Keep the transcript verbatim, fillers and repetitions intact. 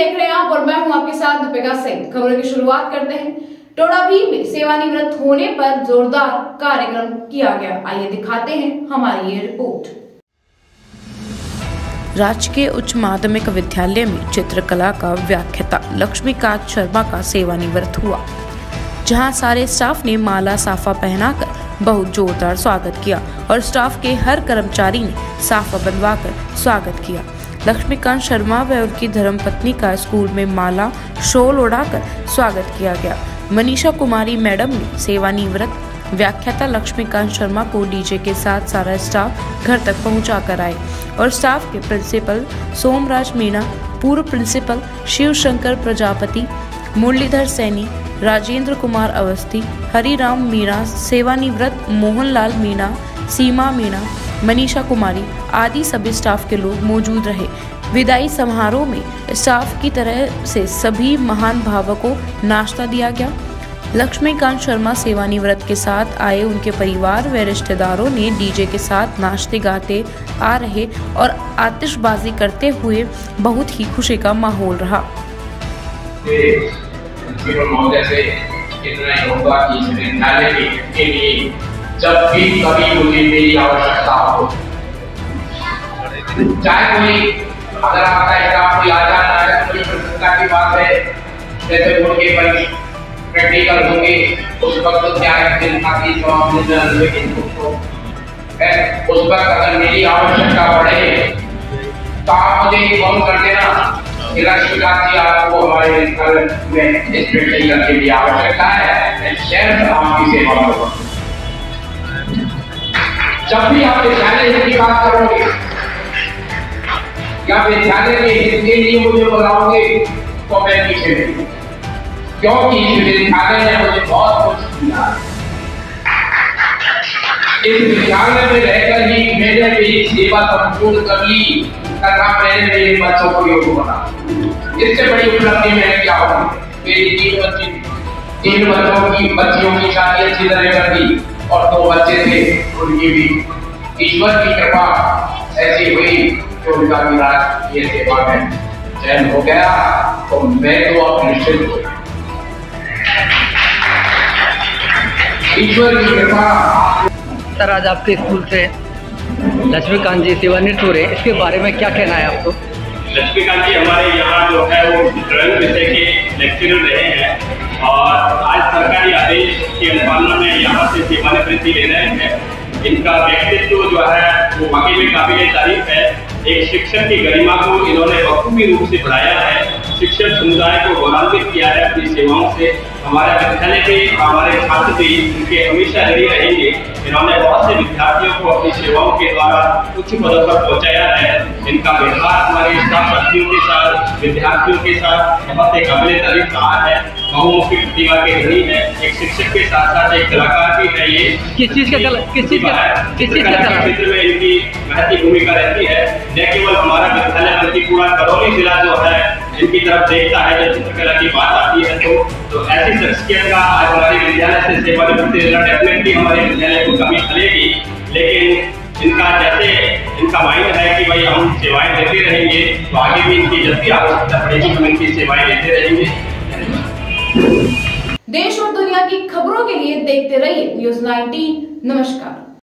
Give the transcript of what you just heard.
देख रहे हैं आप और मैं हूं आपके साथ दीपिका सिंह। खबरों की शुरुआत करते हैं। टोडाभीम में सेवानिवृत्त होने पर जोरदार कार्यक्रम किया गया। आइए दिखाते हैं हमारी ये रिपोर्ट। राजकीय उच्च माध्यमिक विद्यालय में चित्रकला का व्याख्याता लक्ष्मीकांत शर्मा का सेवानिवृत्त हुआ, जहां सारे स्टाफ ने माला साफा पहनाकर बहुत जोरदार स्वागत किया और स्टाफ के हर कर्मचारी ने साफा बनवाकर स्वागत किया। लक्ष्मीकांत शर्मा व उनकी धर्मपत्नी का स्कूल में माला शॉल उड़ाकर स्वागत किया गया। मनीषा कुमारी मैडम ने सेवानिवृत्त व्याख्याता लक्ष्मीकांत शर्मा को डीजे के साथ सारा स्टाफ घर तक पहुंचा कर आए और स्टाफ के प्रिंसिपल सोमराज मीणा, पूर्व प्रिंसिपल शिव शंकर प्रजापति, मुरलीधर सैनी, राजेंद्र कुमार अवस्थी, हरिराम मीणा, सेवानिवृत्त मोहनलाल मीणा, सीमा मीणा, मनीषा कुमारी आदि सभी स्टाफ के लोग मौजूद रहे। विदाई समारोह में स्टाफ की तरह से सभी महान भावों को नाश्ता दिया गया। लक्ष्मीकांत शर्मा सेवानिवृत्त के साथ आए उनके परिवार व रिश्तेदारों ने डीजे के साथ नाचते गाते आ रहे और आतिशबाजी करते हुए बहुत ही खुशी का माहौल रहा। जब भी कभी मुझे मेरी आवश्यकता हो, चाहे कोई अगर आपका स्टाफ कोई आ जाना है तो बड़ी प्रसन्नता की बात है। जैसे उनके बड़ी प्रैक्टिकल होंगे उस वक्त तो क्या है दिन आती जवाब मिल जाए, लेकिन उस वक्त अगर मेरी आवश्यकता पड़े तो आप मुझे फोन कर देना। लक्ष्मीकांत जी आपको हमारे घर में इस प्रैक्टिकल के लिए आवश्यकता है, मैं स्वयं आपकी सेवा करूँगा। जब भी आप विद्यालय की बात करोगे या विद्यालय के हित के लिए मुझे बुलाओगे तो मैं पीछे नहीं, क्योंकि इस विद्यालय ने मुझे बहुत कुछ दिया। इस विद्यालय में रहकर ही मैंने मेरी सेवा संपूर्ण कर ली तथा मैंने मेरे बच्चों को योग्य बना। इससे बड़ी उपलब्धि मैंने क्या होगी। मेरी तीन बच्ची तीन बच्चों की बच्चियों की शादी अच्छी तरह कर दी और दो बच्चे थे, उनकी भी ईश्वर की कृपा ऐसी हुई कि उनका विराट ये सेवा में चयन हो गया, तो मैं तो अब निश्चित हूँ ईश्वर की कृपा। सर, आज आपके स्कूल से लक्ष्मीकांत जी सेवानिवृत्त हो रहे हैं, इसके बारे में क्या कहना है आपको? लक्ष्मीकांत जी हमारे यहाँ जो है वो ड्राइंग विषय के लेक्चरर रहे हैं और आज सरकारी आदेश की अनुपालना में यहाँ से सेवानिवृत्ति ले रहे हैं। इनका व्यक्तित्व जो है वो वाकई में काबिल तारीफ है। एक शिक्षक की गरिमा को इन्होंने बखूबी रूप से बढ़ाया है, शिक्षक समुदाय को गौरवान्वित किया है अपनी सेवाओं से। हमारे विद्यालय के हमारे छात्र भी इनके हमेशा ऋणी रहेंगे। इन्होंने बहुत से विद्यार्थियों को अपनी सेवाओं के द्वारा उच्च पदों पर पहुंचाया है। इनका व्यवहार हमारे स्टाफ साथियों के साथ, विद्यार्थियों के साथ बहुत एक काबिल तारीफ रहा है। बहुमुखी प्रतिभा के धनी है, एक शिक्षक के साथ साथ एक कलाकार भी है। ये किस चीज का किस चीज का किस चीज का क्षेत्र में इनकी महत्वपूर्ण भूमिका रहती है। न केवल हमारा विद्यालय बल्कि पूरा करौली जिला जो है इनकी तरफ देखता है जब चित्रकला की बात आती है। तो तो ऐसी शख्सियत का आज हमारे विद्यालय से सेवानिवृत्ति डेफिनेटली हमारे विद्यालय को कमी चलेगी, लेकिन इनका जैसे इनका माइंड है कि भाई हम सेवाएं देते रहेंगे तो आगे भी इनकी जब भी आवश्यकता पड़ेगी हम इनकी सेवाएं देते रहेंगे। देश और दुनिया की खबरों के लिए देखते रहिए न्यूज़ नाइनटीन। नमस्कार।